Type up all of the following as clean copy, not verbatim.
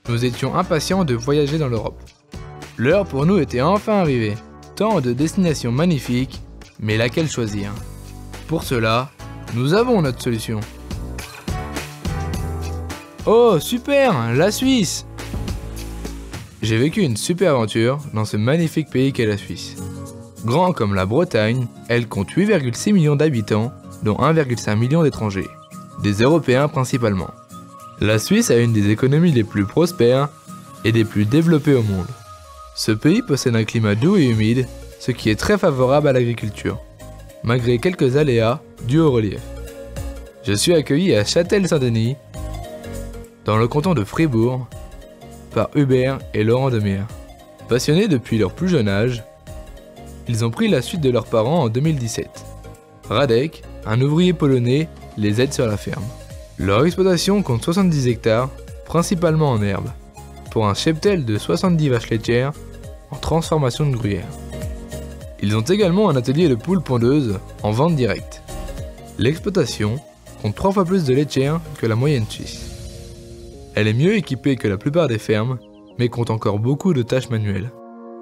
Nous étions impatients de voyager dans l'Europe. L'heure pour nous était enfin arrivée. Tant de destinations magnifiques, mais laquelle choisir? Pour cela, nous avons notre solution. Oh, super, la Suisse! J'ai vécu une super aventure dans ce magnifique pays qu'est la Suisse. Grand comme la Bretagne, elle compte 8,6 millions d'habitants, dont 1,5 million d'étrangers, des Européens principalement. La Suisse a une des économies les plus prospères et des plus développées au monde. Ce pays possède un climat doux et humide, ce qui est très favorable à l'agriculture, malgré quelques aléas dus au relief. Je suis accueilli à Châtel-Saint-Denis, dans le canton de Fribourg, par Hubert et Laurent Demire. Passionnés depuis leur plus jeune âge, ils ont pris la suite de leurs parents en 2017. Radek, un ouvrier polonais, les aide sur la ferme. Leur exploitation compte 70 hectares, principalement en herbe, pour un cheptel de 70 vaches laitières en transformation de gruyère. Ils ont également un atelier de poules pondeuses en vente directe. L'exploitation compte 3 fois plus de laitières que la moyenne suisse. Elle est mieux équipée que la plupart des fermes, mais compte encore beaucoup de tâches manuelles.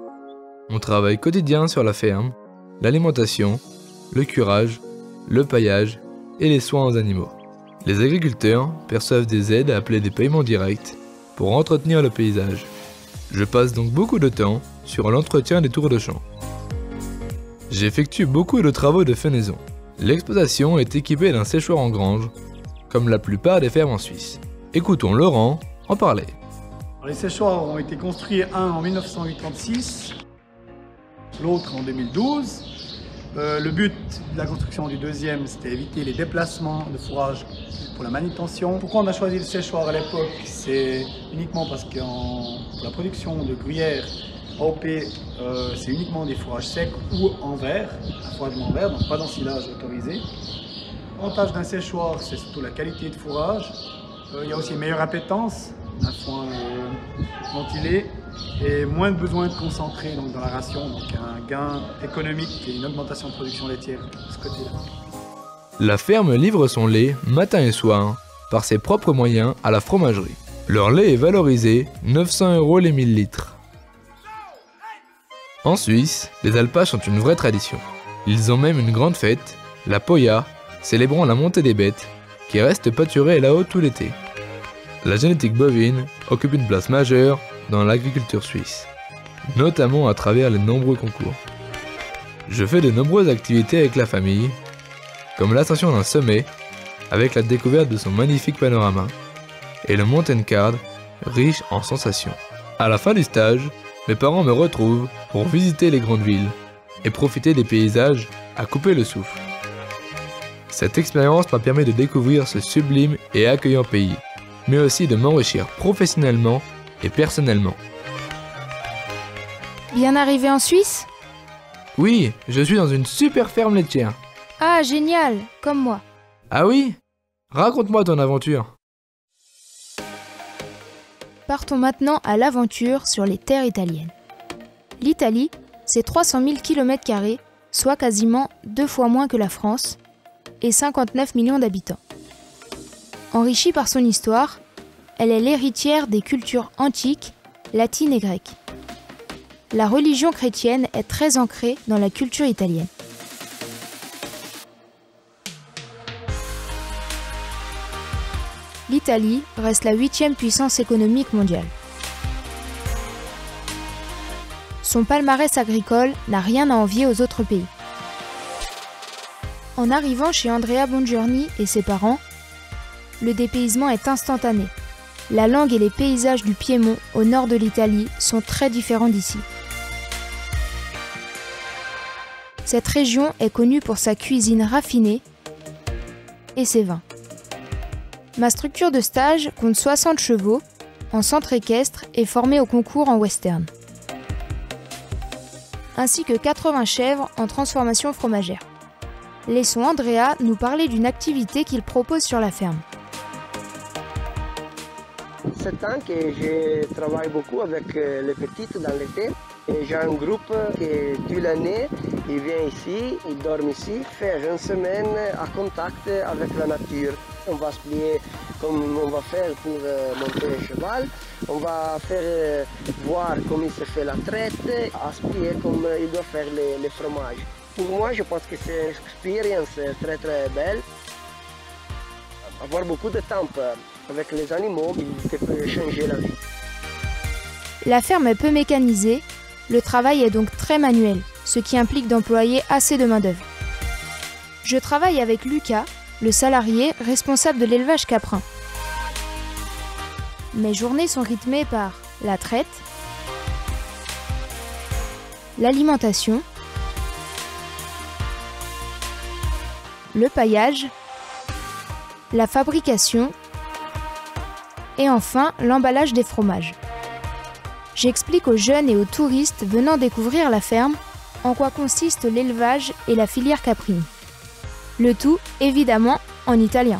On travaille quotidien sur la ferme, l'alimentation, le curage, le paillage et les soins aux animaux. Les agriculteurs perçoivent des aides appelées des paiements directs pour entretenir le paysage. Je passe donc beaucoup de temps sur l'entretien des tours de champ. J'effectue beaucoup de travaux de fenaison. L'exploitation est équipée d'un séchoir en grange, comme la plupart des fermes en Suisse. Écoutons Laurent en parler. Les séchoirs ont été construits, un en 1986, l'autre en 2012. Le but de la construction du deuxième, c'était éviter les déplacements de fourrage pour la manutention. Pourquoi on a choisi le séchoir à l'époque? C'est uniquement parce que pour la production de gruyère, AOP, c'est uniquement des fourrages secs ou en verre, un fourragement en verre, donc pas d'ensilage autorisé. L'avantage d'un séchoir, c'est surtout la qualité de fourrage. Il y a aussi une meilleure appétence, un foin ventilé et moins de besoin de concentrer donc, dans la ration, donc un gain économique et une augmentation de production laitière de ce côté-là. La ferme livre son lait matin et soir par ses propres moyens à la fromagerie. Leur lait est valorisé 900 € les 1000 litres. En Suisse, les alpages sont une vraie tradition. Ils ont même une grande fête, la Poya, célébrant la montée des bêtes, qui reste pâturée là-haut tout l'été. La génétique bovine occupe une place majeure dans l'agriculture suisse, notamment à travers les nombreux concours. Je fais de nombreuses activités avec la famille, comme l'ascension d'un sommet avec la découverte de son magnifique panorama, et le mountain card riche en sensations. À la fin du stage, mes parents me retrouvent pour visiter les grandes villes et profiter des paysages à couper le souffle. Cette expérience m'a permis de découvrir ce sublime et accueillant pays, mais aussi de m'enrichir professionnellement et personnellement. Bien arrivé en Suisse? Oui, je suis dans une super ferme laitière. Ah, génial, comme moi. Ah oui? Raconte-moi ton aventure. Partons maintenant à l'aventure sur les terres italiennes. L'Italie, c'est 300 000 km², soit quasiment 2 fois moins que la France, et 59 millions d'habitants. Enrichie par son histoire, elle est l'héritière des cultures antiques, latines et grecques. La religion chrétienne est très ancrée dans la culture italienne. L'Italie reste la 8e puissance économique mondiale. Son palmarès agricole n'a rien à envier aux autres pays. En arrivant chez Andrea Bongiorni et ses parents, le dépaysement est instantané. La langue et les paysages du Piémont, au nord de l'Italie, sont très différents d'ici. Cette région est connue pour sa cuisine raffinée et ses vins. Ma structure de stage compte 60 chevaux, en centre équestre et formés au concours en western, ainsi que 80 chèvres en transformation fromagère. Laissons Andrea nous parler d'une activité qu'il propose sur la ferme. 7 ans que je travaille beaucoup avec les petites dans l'été. J'ai un groupe qui, toute l'année, il vient ici, il dort ici, faire une semaine à contact avec la nature. On va se plier comme on va faire pour monter le cheval. On va faire voir comment il se fait la traite, aspirer comme il doit faire les fromages. Pour moi, je pense que c'est une expérience très très belle. Avoir beaucoup de temps avec les animaux, ça peut changer la vie. La ferme est peu mécanisée, le travail est donc très manuel, ce qui implique d'employer assez de main-d'œuvre. Je travaille avec Lucas, le salarié responsable de l'élevage caprin. Mes journées sont rythmées par la traite, l'alimentation, le paillage, la fabrication et enfin l'emballage des fromages. J'explique aux jeunes et aux touristes venant découvrir la ferme en quoi consiste l'élevage et la filière caprine. Le tout, évidemment, en italien.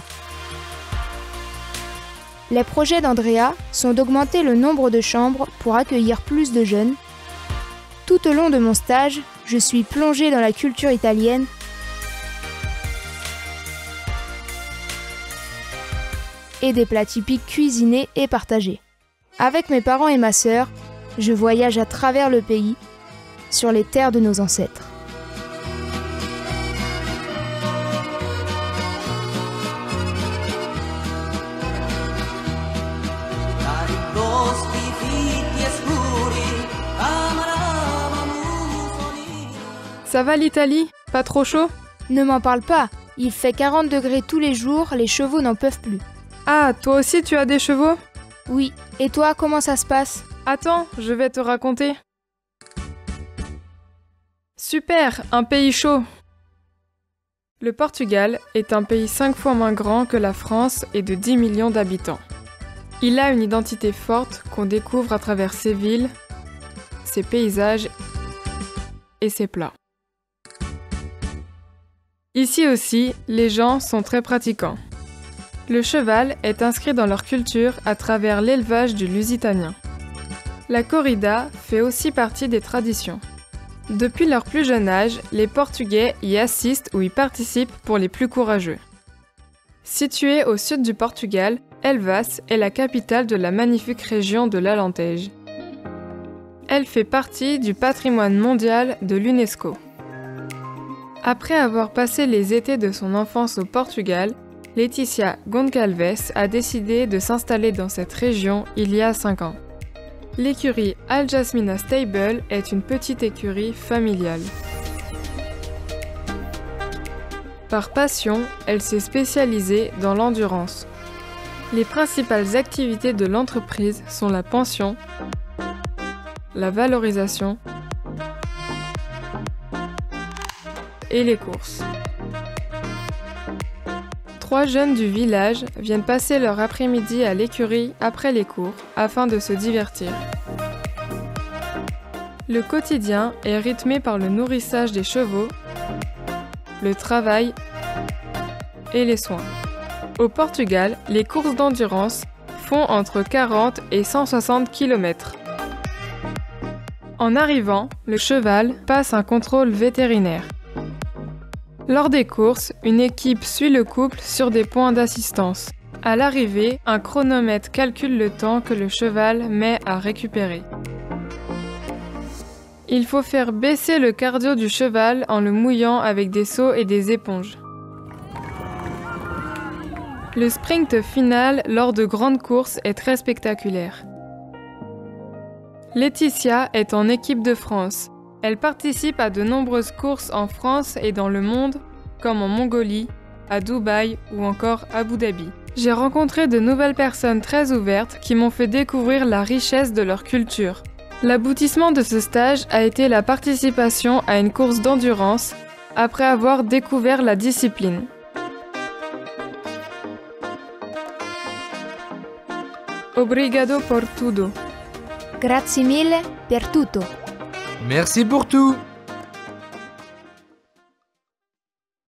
Les projets d'Andrea sont d'augmenter le nombre de chambres pour accueillir plus de jeunes. Tout au long de mon stage, je suis plongée dans la culture italienne et des plats typiques cuisinés et partagés. Avec mes parents et ma sœur, je voyage à travers le pays, sur les terres de nos ancêtres. Ça va l'Italie? Pas trop chaud? Ne m'en parle pas, il fait 40 degrés tous les jours, les chevaux n'en peuvent plus. Ah, toi aussi tu as des chevaux? Oui, et toi, comment ça se passe? Attends, je vais te raconter. Super, un pays chaud. Le Portugal est un pays 5 fois moins grand que la France et de 10 millions d'habitants. Il a une identité forte qu'on découvre à travers ses villes, ses paysages et ses plats. Ici aussi, les gens sont très pratiquants. Le cheval est inscrit dans leur culture à travers l'élevage du Lusitanien. La corrida fait aussi partie des traditions. Depuis leur plus jeune âge, les Portugais y assistent ou y participent pour les plus courageux. Située au sud du Portugal, Elvas est la capitale de la magnifique région de l'Alentejo. Elle fait partie du patrimoine mondial de l'UNESCO. Après avoir passé les étés de son enfance au Portugal, Letícia Goncalves a décidé de s'installer dans cette région il y a 5 ans. L'écurie Aljasmina Stable est une petite écurie familiale. Par passion, elle s'est spécialisée dans l'endurance. Les principales activités de l'entreprise sont la pension, la valorisation et les courses. 3 jeunes du village viennent passer leur après-midi à l'écurie après les cours afin de se divertir. Le quotidien est rythmé par le nourrissage des chevaux, le travail et les soins. Au Portugal, les courses d'endurance font entre 40 et 160 km. En arrivant, le cheval passe un contrôle vétérinaire. Lors des courses, une équipe suit le couple sur des points d'assistance. À l'arrivée, un chronomètre calcule le temps que le cheval met à récupérer. Il faut faire baisser le cardio du cheval en le mouillant avec des seaux et des éponges. Le sprint final lors de grandes courses est très spectaculaire. Letícia est en équipe de France. Elle participe à de nombreuses courses en France et dans le monde, comme en Mongolie, à Dubaï ou encore à Abu Dhabi. J'ai rencontré de nouvelles personnes très ouvertes qui m'ont fait découvrir la richesse de leur culture. L'aboutissement de ce stage a été la participation à une course d'endurance après avoir découvert la discipline. Obrigado por tudo. Grazie mille per tutto. Merci pour tout!